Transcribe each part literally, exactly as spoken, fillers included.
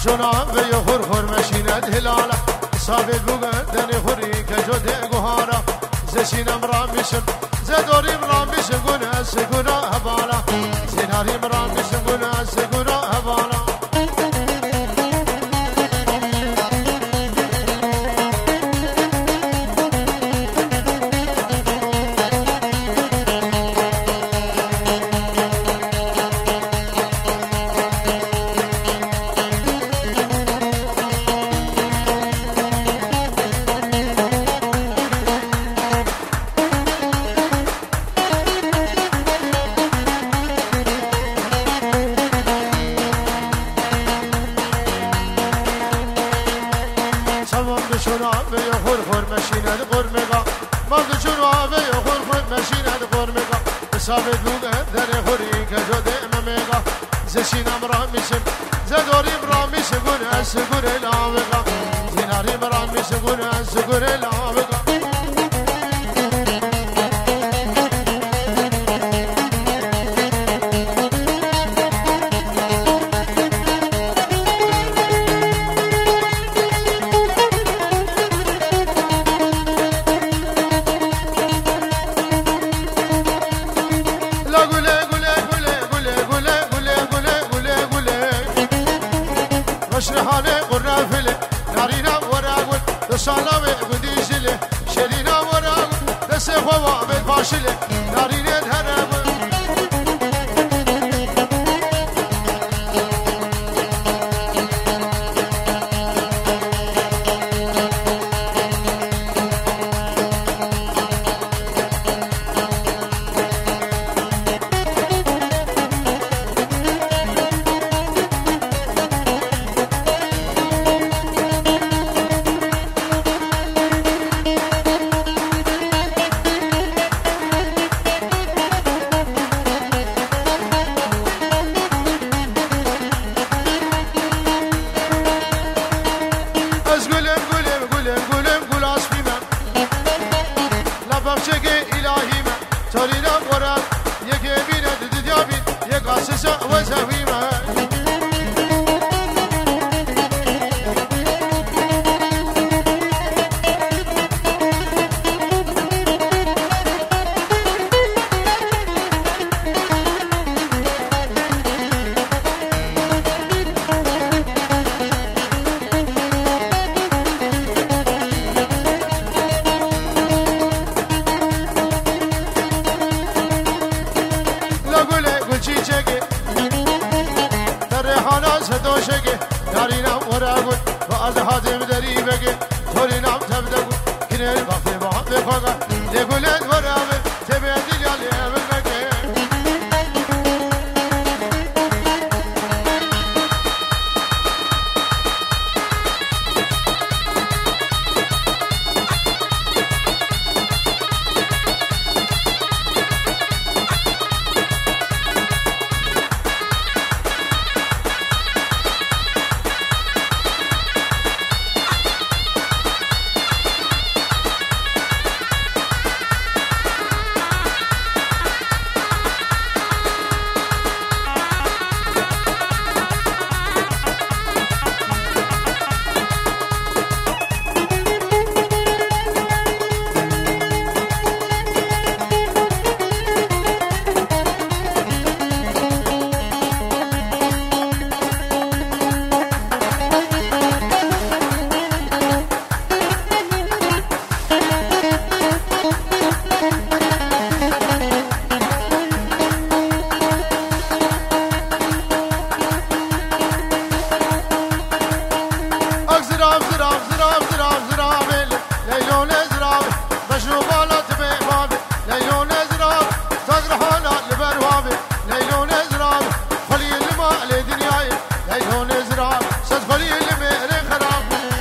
جناب يخور خور مشينة هلالا ثابت بودن خوری که جده گوهارا زشینم را میشم زدوریم را میشم گونه سگونا هبالا زیناریم را میشم گونه سگونا هبالا جناب يخور خور مشينة قرمقا مرد جناب يخور خور مشينة قرمقا ثابت بودن خوری که جده ممقا زشینم را میشم زدوریم را میشم گونه سگور لاوقا زیناریم را میشم گونه سگور لاوقا مشرحانه قرافله نارينا وراغل دسالاوي قديشله شرينا وراغل دسخوا بالفاشله نارينا هرب بخشگی الهی من تارینا قرآن یک بینه دنیا بین یک آسیسا و زوی من دوشگه دارینم وراغول و از حاتم دری بگه تورینم تبدگو کنل وقتی با هم بخواه لگولت وراغول تبه دیلالی امل بگه زراب زراب زراب زراب زراب ليلون زراب مشروبات بباب ليلون زراب تزرع حالات لبرواب ليلون زراب خلي الماء لدنياي ليلون زراب صد خلي الماء خراب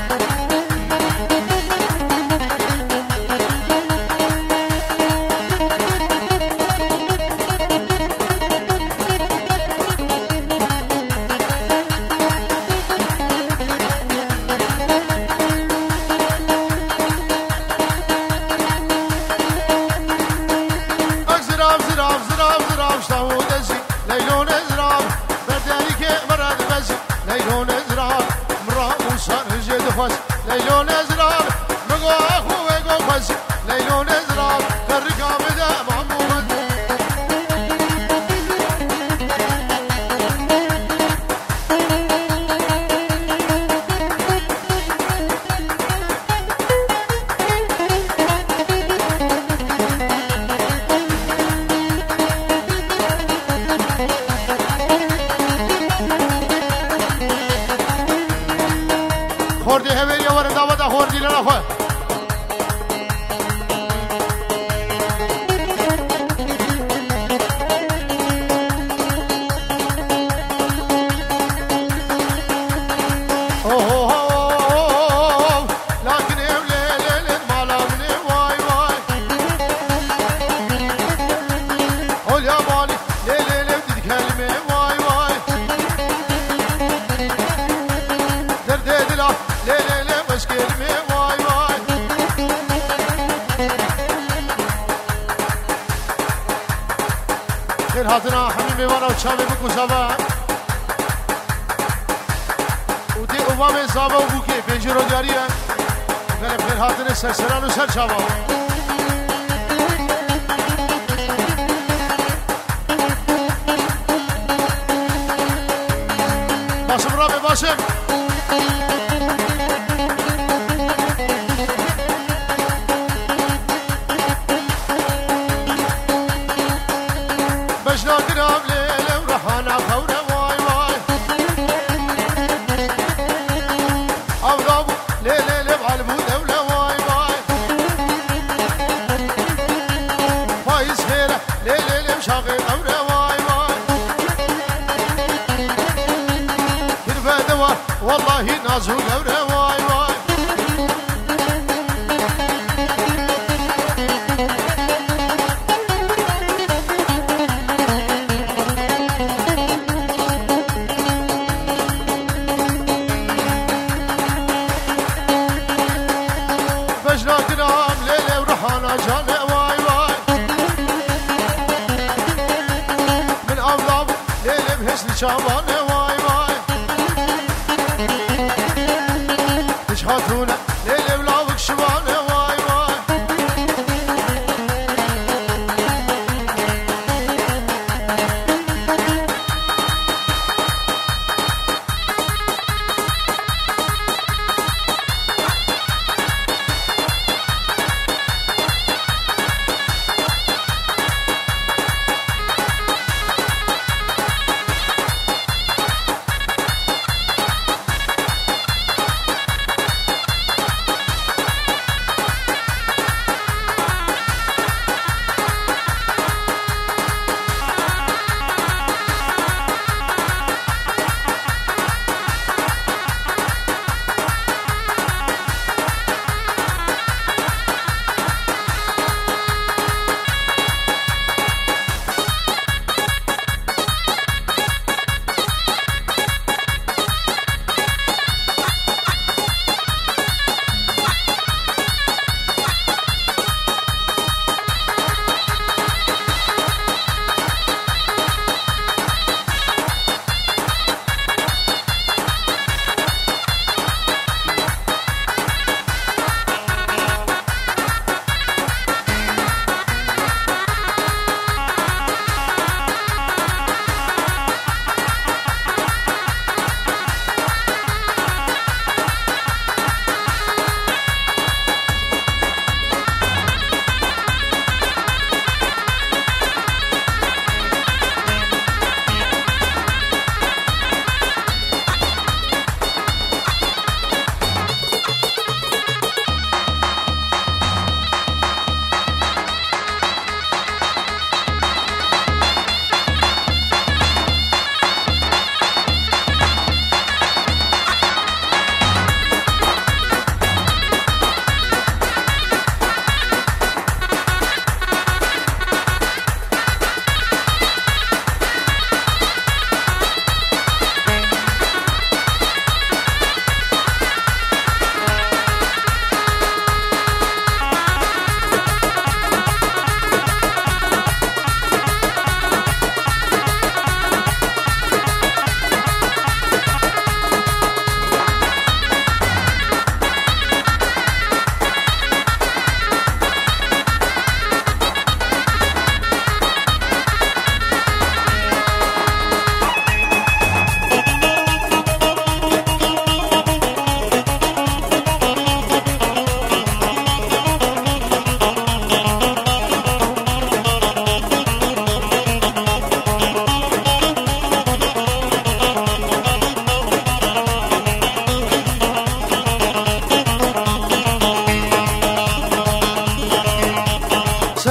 زراب زراب زراب شتاو دزي ليلون زراب بداري كي مراد بزي ليلون زراب وصار جد خوش ليلو نزراب مقو أخو ويقو خوش ليلو نزراب كالرقام دا معمود خوردی هویری ورن داوت خوردی لنا خو لكن ليل مالا من واي واي قول يا بالي ليل بدي كلمه واي واي درد دلا ليل بس كلمه واي واي خير هاتنا حميمي وانا وشامي بكو سوا ودي اوامي زابا وبوكي بنجرو جاريه خير خير هاتنا سرسران وسر شابا باشم رابي باشم بجنا قرام ليلة ورحانا خورة واي واي أولابو ليلة لبعالبو دولة واي واي فايز خيرة ليلة لمشاغل أورة واي واي كرفة دوا والله نازو أورة واي واي بجنا قرام ليلة ورحانا جانة واي واي من أولاب ليلة بحسن شابانة واي واي تشحاتونا ليلة بلاوك شبانة واي واي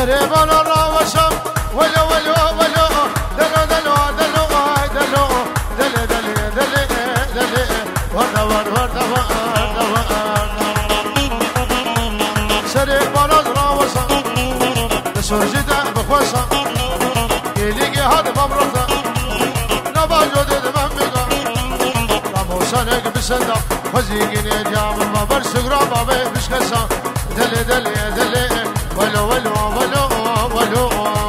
سري بالا راوشم ولو ولو ولو دلو دلو دلو دلو دلو دلو دلو دلو ورد ورد ورد ورد سري بالا راوشم سرجدا بخوشا يليقي هذا بمرضى نبا جودد ممقا راموسانك بسندا وزيقيني جام بابر سقرا بابي بشكسا دلي دلي دلي ولو ولو ولو ولو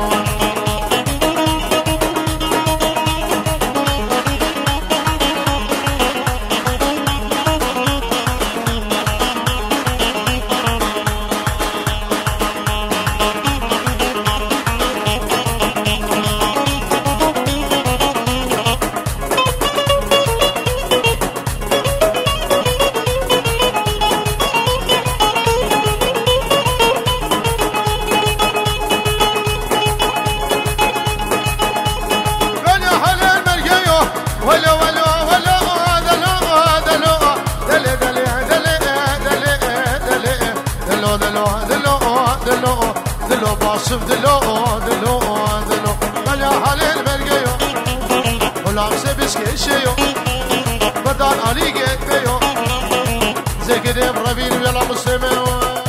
دلو باصف دلو دلو دلو ملا حليل مرقيو ولامسه بسكيشيو بدان علي جيت بيو زكريم ربيل ويلا مسلميو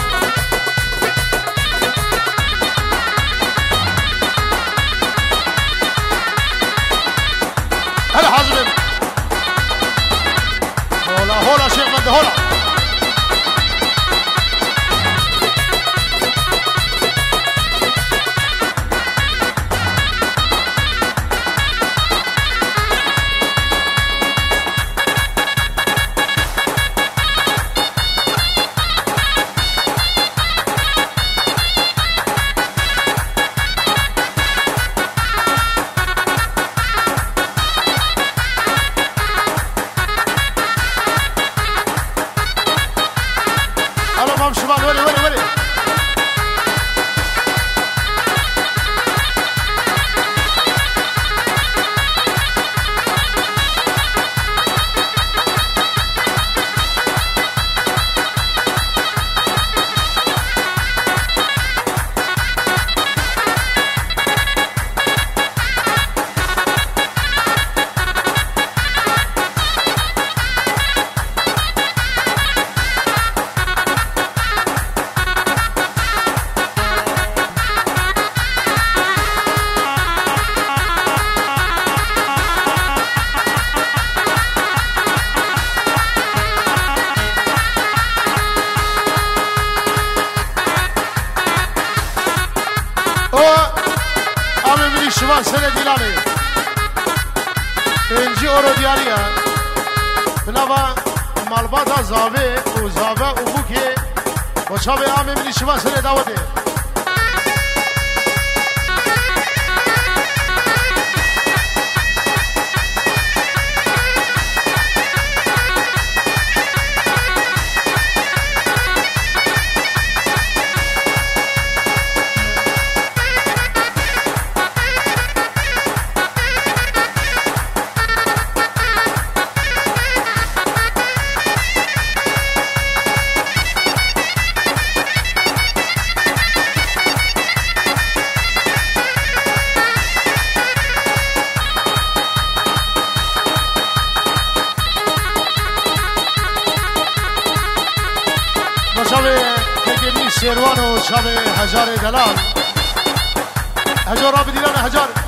هلا حازم هولا هولا شيخ مد هولا شباب ولي ولي ولي شباب سنة ديلاني انجي اورو دياريا بنابا مالباتا زاوي وزاوي وبوكي وشابي عامي مني شباب سنة داودي شبه كجني شيروان وشبه هجار دلال هجار رابي ديلان هجار